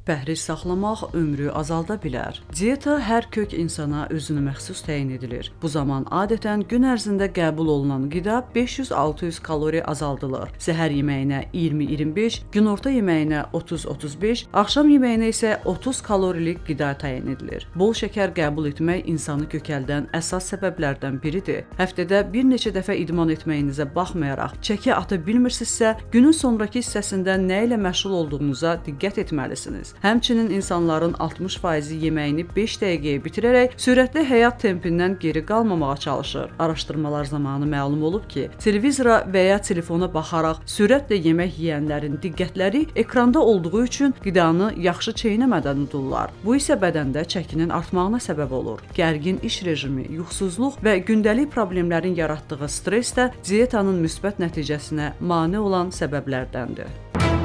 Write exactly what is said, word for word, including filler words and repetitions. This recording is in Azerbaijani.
Pəhriz saxlamaq ömrü azalda bilər. Diyeta hər kök insana özünü məxsus təyin edilir. Bu zaman adətən gün ərzində qəbul olunan qida beş yüz altı yüz kalori azaldılır. Səhər yeməyinə iyirmi iyirmi beş, günorta yeməyinə otuz otuz beş, axşam yeməyinə isə otuz kalorilik qida təyin edilir. Bol şəkər qəbul etmək insanı kökəldən əsas səbəblərdən biridir. Həftədə bir neçə dəfə idman etməyinizə baxmayaraq çəki ata bilmirsinizsə, günün sonrakı hissəsində nə ilə məşğul olduğunuza diqqət etməlisiniz. Həmçinin insanların altmış faizi yeməyini beş dəqiqəyə bitirərək sürətli həyat tempindən geri qalmamağa çalışır. Araşdırmalar zamanı məlum olub ki, televizora və ya telefona baxaraq sürətlə yemək yeyənlərin diqqətləri ekranda olduğu üçün qidanı yaxşı çeynəmədən udurlar. Bu isə bədəndə çəkinin artmağına səbəb olur. Gərgin iş rejimi, yuxusuzluq və gündəlik problemlərin yaratdığı stres də diyetanın müsbət nəticəsinə mane olan səbəblərdəndir.